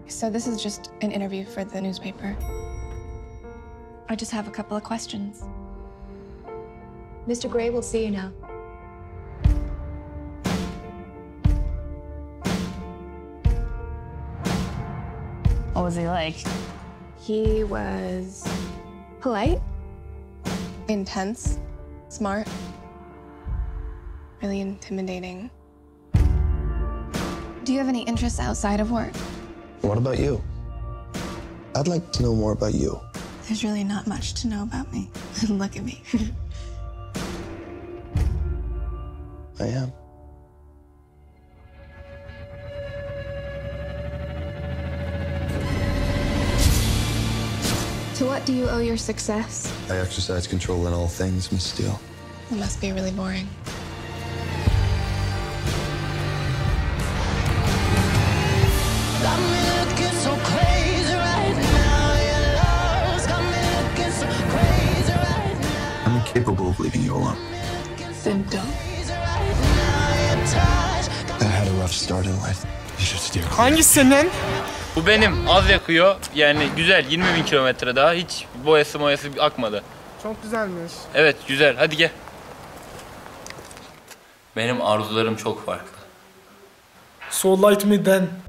So this is just an interview for the newspaper. I just have a couple of questions. Mr. Gray will see you now. What was he like? He was polite, intense, smart, really intimidating. Do you have any interests outside of work? What about you? I'd like to know more about you. There's really not much to know about me. Look at me. I am. To what do you owe your success? I exercise control in all things, Miss Steele. It must be really boring. I'm incapable of leaving you alone. Then don't. I had a rough start in life. You should steer clear. Hangisinden? Bu benim. Az yakıyor. Yani güzel. 20.000 kilometre daha. Hiç boyası akmadı. Çok güzelmiş. Evet güzel. Hadi gel. Benim arzularım çok farklı. So light me then.